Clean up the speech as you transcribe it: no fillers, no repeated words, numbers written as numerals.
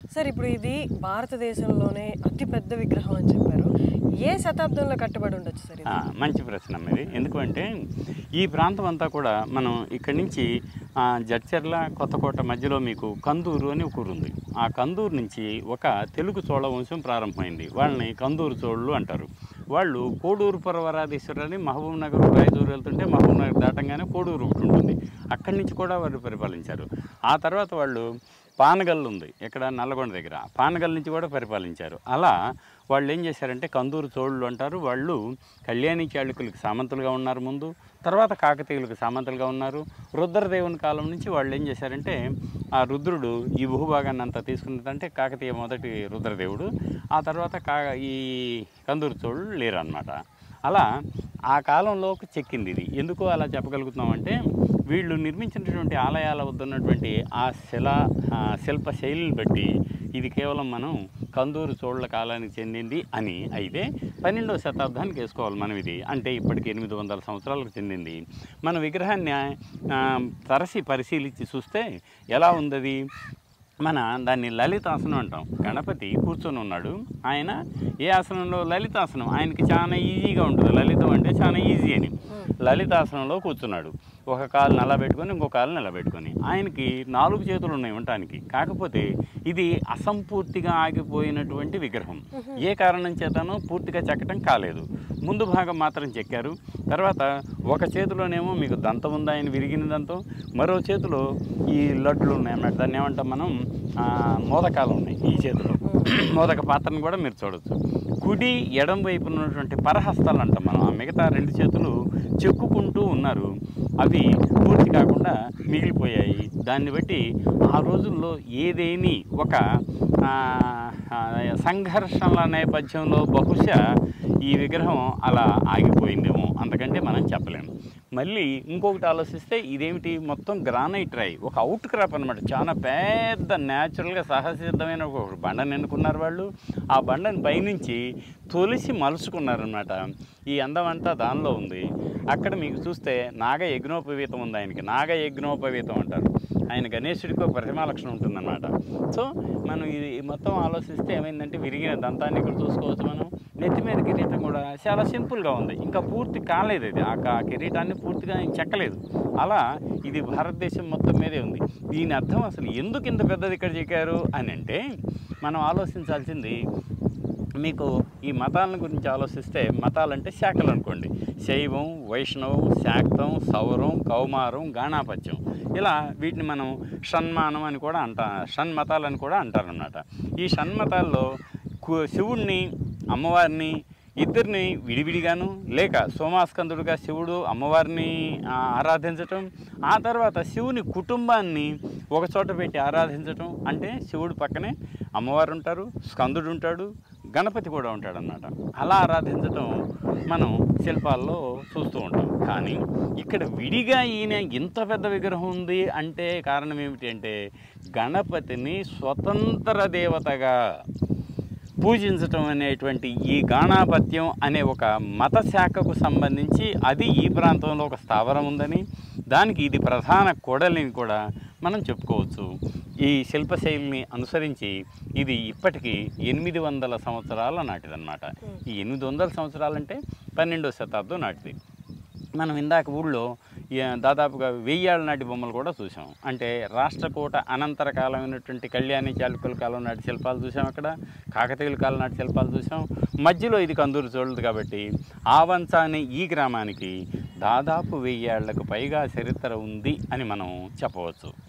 Sir ఇప్పుడు ఇది భారతదేశంలోనే అతి పెద్ద విగ్రహం అని చెప్పారు. ఏ శతాబ్దంలో కట్టబడి ఉండొచ్చు సార్ ఇది? మంచి ప్రశ్న ఇది. ఎందుకంటే ఈ ప్రాంతం అంతా కూడా మనం ఇక్కడి నుంచి జడ్చర్ల కొత్తకోట మధ్యలో మీకు కందూరు అని ఒక ఊరు ఉంది. ఆ కందూరు నుంచి ఒక తెలుగు చోళ వంశం ప్రారంభమైంది. వాళ్ళని కందూరు చోళులు అంటారు. వాళ్ళు కోడూరు పర్వరాధీశ్వరుని మహబూబ్ నగర్ రాయచూరు వెళ్తుంటే మహబూబ్ నగర్ దాటంగానే కోడూరు ఒకటి ఉంటుంది. అక్కడి నుంచి కూడా వాళ్ళు పరిపాలించారు. ఆ తర్వాత వాళ్ళు పానగల్లు ఉంది ఇక్కడ నల్లగొండ దగ్గర, పానగల్ నుంచి కూడా పరిపాలించారు. అలా వాళ్ళు ఏం చేశారంటే కందూరు చోళులు అంటారు. వాళ్ళు కళ్యాణి చాళుక్యులకు సామంతులుగా ఉన్నారు ముందు, తర్వాత కాకతీయులకు సామంతులుగా ఉన్నారు. రుద్రదేవుని కాలం నుంచి వాళ్ళు ఏం చేశారంటే ఆ రుద్రుడు ఈ భూభాగాన్ని అంతా తీసుకున్నదంటే కాకతీయ మొదటి రుద్రదేవుడు, ఆ తర్వాత ఈ కందూరు చోళులు లేరు అన్నమాట. అలా ఆ కాలంలోకి చెక్కింది ఇది. ఎందుకు అలా చెప్పగలుగుతున్నామంటే వీళ్ళు నిర్మించినటువంటి ఆలయాల వద్ద ఉన్నటువంటి ఆ శిల్ప శైలిని బట్టి ఇది కేవలం మనం కందూరు చోళుల కాలానికి చెందింది అని అయితే 12వ శతాబ్దానికి వేసుకోవాలి మనం. ఇది అంటే ఇప్పటికి 800 సంవత్సరాలకు చెందింది. మన విగ్రహాన్ని తరసి పరిశీలించి చూస్తే ఎలా ఉంది, మన దాన్ని లలితాసనం అంటాం. గణపతి కూర్చొని ఉన్నాడు. ఆయన ఏ ఆసనంలో? లలితాసనం. ఆయనకి చాలా ఈజీగా ఉంటుంది. లలితం అంటే చాలా ఈజీ అని. లలితాసనంలో కూర్చున్నాడు. ఒక కాలు నిలబెట్టుకొని ఇంకో కాలు నిలబెట్టుకొని. ఆయనకి 4 చేతులు ఉన్నాయి ఉండటానికి. కాకపోతే ఇది అసంపూర్తిగా ఆగిపోయినటువంటి విగ్రహం. ఏ కారణం చేతనో పూర్తిగా చెక్కడం కాలేదు. ముందు భాగం మాత్రం చెక్కారు. తర్వాత ఒక చేతిలోనేమో మీకు దంతం ఉంది, ఆయన విరిగిన దంతం. మరో చేతిలో ఈ లడ్లు ఉన్నాయి అన్నమాట. దాన్ని ఏమంటాం మనం, మోదకాలు ఉన్నాయి ఈ చేతిలో. మోదక పాత్రను కూడా మీరు చూడవచ్చు. కుడి ఎడం వైపు ఉన్నటువంటి పరహస్తాలు అంటాం మనం. ఆ మిగతా 2 చేతులు చెక్కుకుంటూ ఉన్నారు. అవి పూర్తి కాకుండా మిగిలిపోయాయి. దాన్ని బట్టి ఆ రోజుల్లో ఏదేని ఒక సంఘర్షణల నేపథ్యంలో బహుశా ఈ విగ్రహం అలా ఆగిపోయిందేమో, అంతకంటే మనం చెప్పలేము. మళ్ళీ ఇంకొకటి ఆలోచిస్తే ఇదేమిటి, మొత్తం గ్రానైట్ రాయి, ఒక అవుట్ క్రాప్ అనమాట. చాలా పెద్ద న్యాచురల్గా సహసిద్ధమైన ఒక బండను ఎన్నుకున్నారు వాళ్ళు. ఆ బండని పైనుంచి తొలిసి మలుచుకున్నారనమాట. ఈ అందం అంతా దానిలో ఉంది. అక్కడ మీకు చూస్తే నాగ యజ్ఞోపవీతం ఉంది. ఆయనకి నాగ యజ్ఞోపవీతం అంటారు. ఆయన గణేశుడికి ఒక ప్రతిమా లక్షణం ఉంటుందన్నమాట. సో మనం ఇది మొత్తం ఆలోచిస్తే ఏమైందంటే విరిగిన దంతాన్ని ఇక్కడ చూసుకోవచ్చు మనం. నెత్తి మీద కిరీటం కూడా చాలా సింపుల్గా ఉంది. ఇంకా పూర్తి కాలేదు ఇది. ఆ కిరీటాన్ని పూర్తిగా ఆయన చెక్కలేదు. అలా ఇది భారతదేశం మొత్తం మీదే ఉంది. దీని అర్థం అసలు ఎందుకు ఇంత పెద్దది ఇక్కడ చెక్కారు అని అంటే మనం ఆలోచించాల్సింది, మీకు ఈ మతాల గురించి ఆలోచిస్తే మతాలంటే శాఖలు అనుకోండి. శైవం, వైష్ణవం, శాక్తం, సౌరం, కౌమారం, గాణాపత్యం, ఇలా వీటిని మనం షణ్మానం అని కూడా షణ్మతాలని కూడా అంటారన్నమాట. ఈ షణ్మతాల్లో శివుణ్ణి, అమ్మవారిని ఇద్దరిని విడివిడిగాను, లేక సోమాస్కందుడుగా శివుడు అమ్మవారిని ఆరాధించటం, ఆ తర్వాత శివుని కుటుంబాన్ని ఒకచోట పెట్టి ఆరాధించటం. అంటే శివుడు పక్కనే అమ్మవారు ఉంటారు, స్కందుడు ఉంటాడు, గణపతి కూడా ఉంటాడన్నమాట. అలా ఆరాధించటం మనం శిల్పాల్లో చూస్తూ ఉంటాం. కానీ ఇక్కడ విడిగా ఈయన ఇంత పెద్ద విగ్రహం ఉంది అంటే కారణం ఏమిటి అంటే గణపతిని స్వతంత్ర దేవతగా పూజించటం అనేటువంటి ఈ గాణాపత్యం అనే ఒక మత శాఖకు సంబంధించి అది ఈ ప్రాంతంలో ఒక స్థావరం ఉందని, దానికి ఇది ప్రధాన కొడలిని కూడా మనం చెప్పుకోవచ్చు. ఈ శిల్పశైలిని అనుసరించి ఇది ఇప్పటికీ 800 సంవత్సరాల నాటిదన్నమాట. ఈ 800 సంవత్సరాలంటే 12వ శతాబ్దం నాటిది. మనం ఇందాక ఊళ్ళో దాదాపుగా 1000 ఏళ్ల నాటి బొమ్మలు కూడా చూసాం. అంటే రాష్ట్రకూట అనంతర కాలమైనటువంటి కళ్యాణి చాళుక్యుల కాలం నాటి శిల్పాలు చూసాం, అక్కడ కాకతీయుల కాలం నాటి శిల్పాలు చూసాం. మధ్యలో ఇది కందూరు చోళుది కాబట్టి ఆవంచ అనే ఈ గ్రామానికి దాదాపు 1000 ఏళ్లకు పైగా చరిత్ర ఉంది అని మనం చెప్పవచ్చు.